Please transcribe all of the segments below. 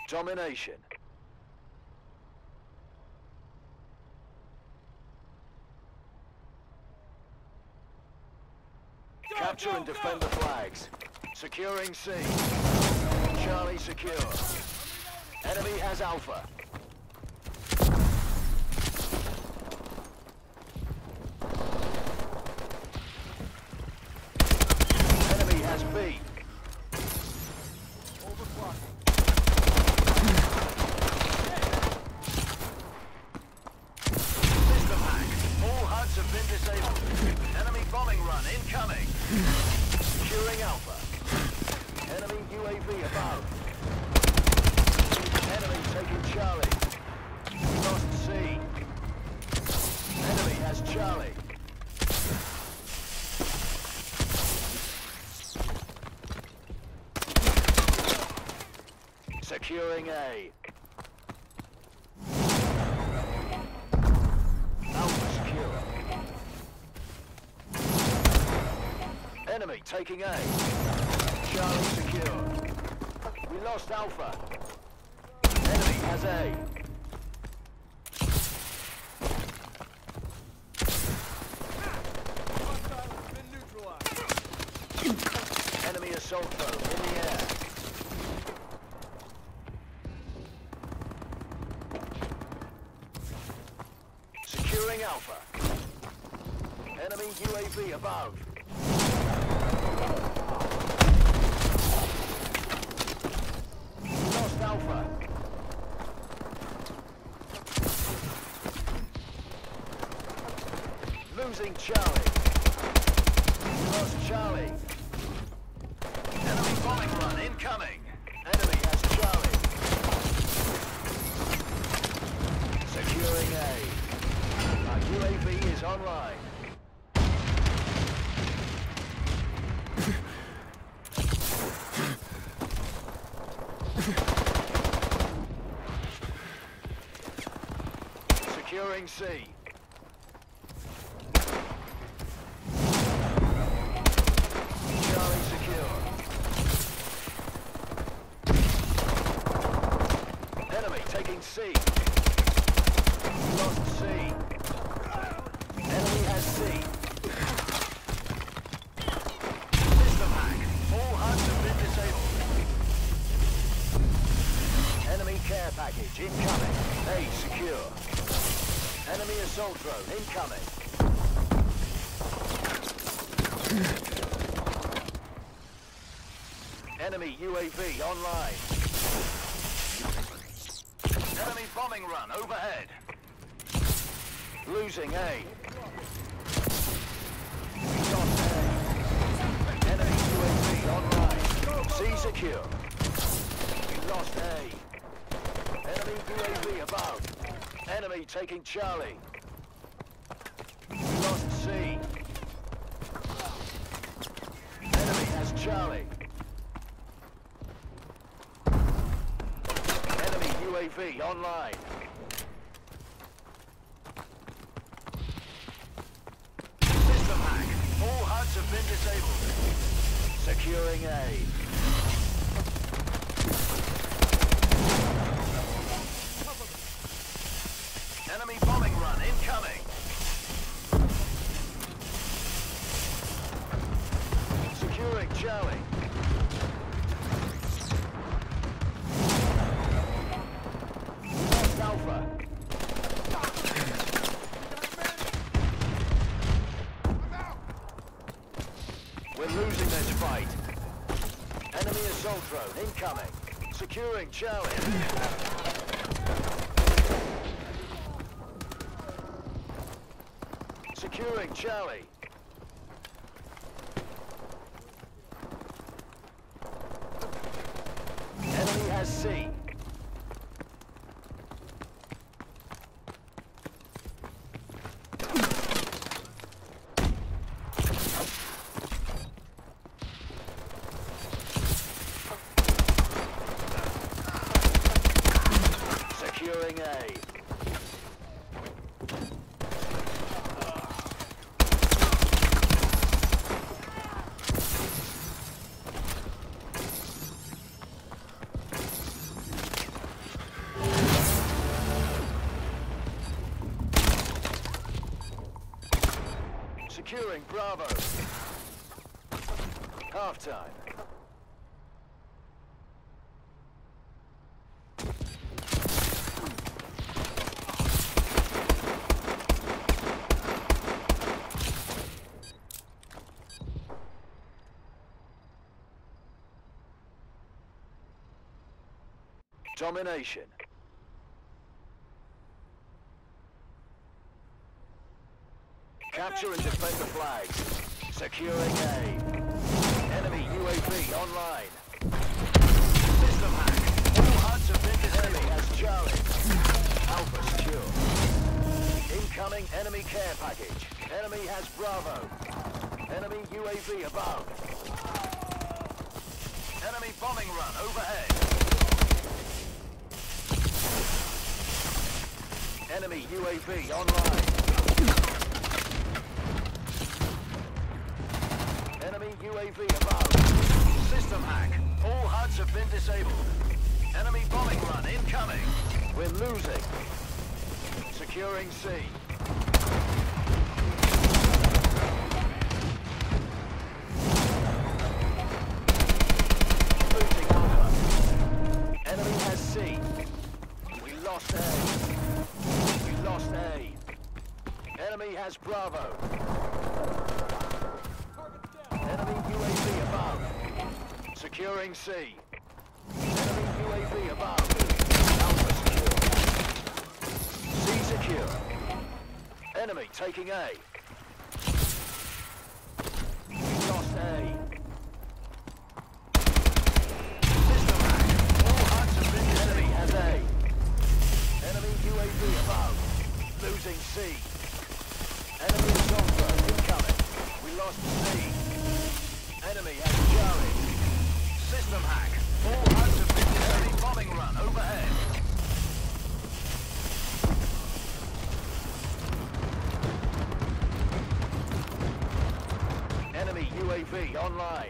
Domination. Capture and defend the flags. Securing C. Charlie secure. Enemy has Alpha. Enemy has B. System hack. All HUDs have been disabled. Enemy bombing run incoming. Securing Alpha. Enemy UAV above. Enemy taking Charlie. Lost C. Enemy has Charlie. Securing A. Alpha secure. Enemy taking A. Charlie secure. We lost Alpha. Enemy has A. Enemy assault drone in the air. Securing Alpha. Enemy UAV above. Lost Alpha. Losing Charlie. Lost Charlie. Enemy bombing run incoming. Enemy has Charlie. Securing A. Our UAV is online. Securing C. Charlie secure. Enemy taking C. Lost C. Enemy has C. System hack. All HUDs have been disabled. Enemy care package incoming. A secure. Enemy assault drone incoming. Enemy UAV online. Enemy bombing run overhead. Losing A. Lost A. Enemy UAV online. C secure. We lost A. Enemy UAV above. Enemy taking Charlie. We lost C. Enemy has Charlie. Enemy UAV online. System hack. All HUDs have been disabled. Securing A. Enemy bombing run incoming. Securing Charlie. Lost Alpha. We're losing this fight. Enemy assault drone incoming. Securing Charlie. Securing Charlie. Enemy has C. Securing A. Securing Bravo. Half-time. Domination. Capture and defend the flags. Securing A. Enemy UAV online. System hack. All HUDs have been disabled. Enemy has Charlie. Alpha secure. Incoming enemy care package. Enemy has Bravo. Enemy UAV above. Enemy bombing run overhead. Enemy UAV online. Enemy UAV above. System hack. All HUDs have been disabled. Enemy bombing run incoming. We're losing. Securing C. Losing Alpha. Enemy has C. We lost A. We lost A. Enemy has Bravo. Enemy UAV above. Securing C. Enemy UAV above. Alpha secure. C secure. Enemy taking A. We lost A. System hack. All HUDs have been. Enemy has A. Enemy UAV above. Losing C. Enemy Zonzo incoming. We lost C. Enemy has Charlie. System hack. All HUDs have been disabled. Bombing run overhead. Enemy UAV online.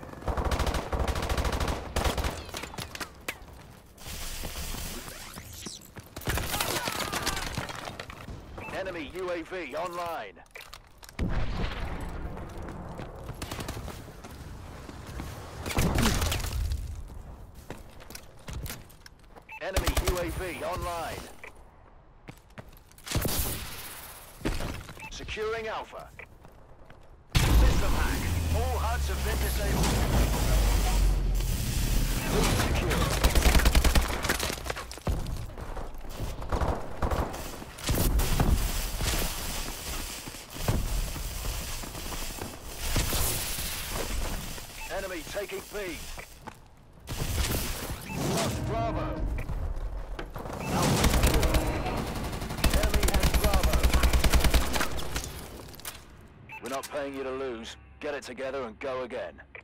Enemy UAV online. Enemy UAV online. Securing Alpha. System hack. All HUDs have been disabled. Lead secure. Enemy taking B. Lost Bravo. Alpha secure. Enemy has Bravo. We're not paying you to lose. Get it together and go again.